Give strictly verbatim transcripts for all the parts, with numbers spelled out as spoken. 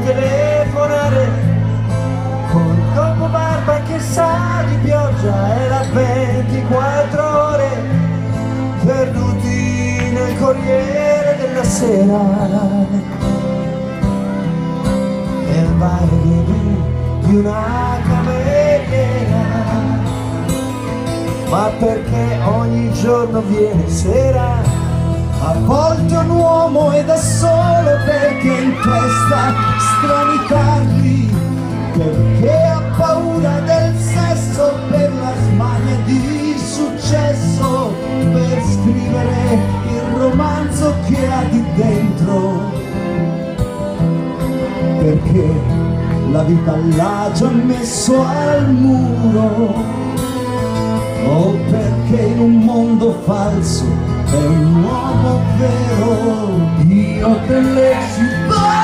telefonare col corpo barba che sa di pioggia, era ventiquattro ore perduti nel Corriere della Sera, nel baile di una cameriera. Ma perché ogni giorno viene sera, a volte un uomo è da solo perché in testa strani tarli, perché ha paura del sesso, per la smania di successo, per scrivere il romanzo che ha di dentro, perché la vita l'ha già messo al muro, o perché in un mondo falso è un uomo vero. Dio delle città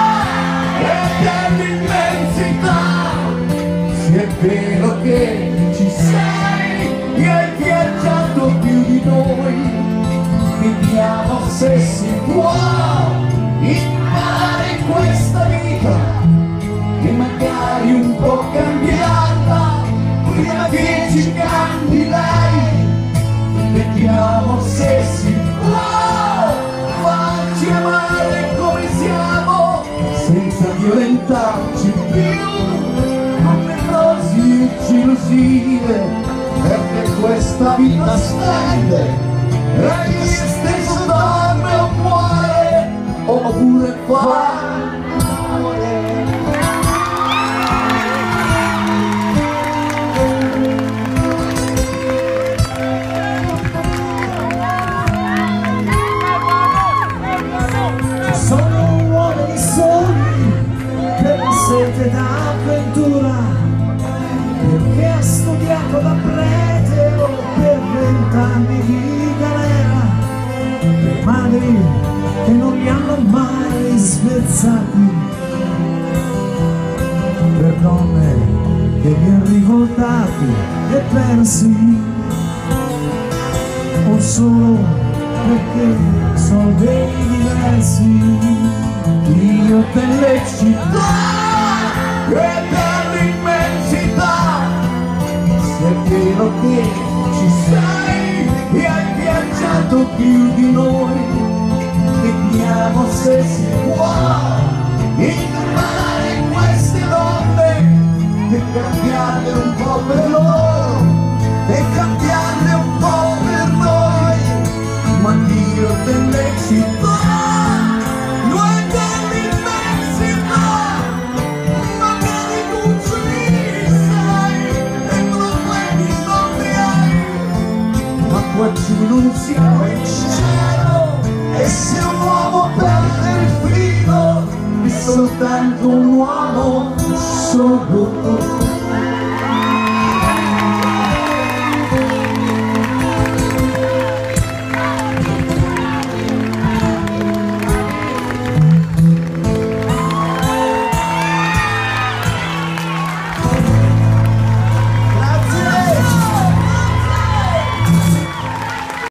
e dell'immensità, se è vero che ci sei e hai viaggiato più di noi, vediamo se si può imparare questa vita e magari un po' cambiarla prima che ci cambi lei. Vediamo se si può farci amare come siamo, senza violentarci più con le dosi e gelosie, perché questa vita stende e chi stesso dorme o muore, oppure fa amore. Sete d'avventura, perché ha studiato da prete o per vent'anni di galera, per madri che non li hanno mai svezzati, per donne che li hanno rivoltati e persi, o solo perché sono dei diversi. Dio delle città e dell'immensità, se è vero che ci sei e hai viaggiato più di noi, vediamo se si può imparare queste donne e cambiarle un po' per loro e cambiarle un po' per noi. Ma Dio delle città non siamo in cielo, e se un uomo perde il filo è soltanto un uomo solo.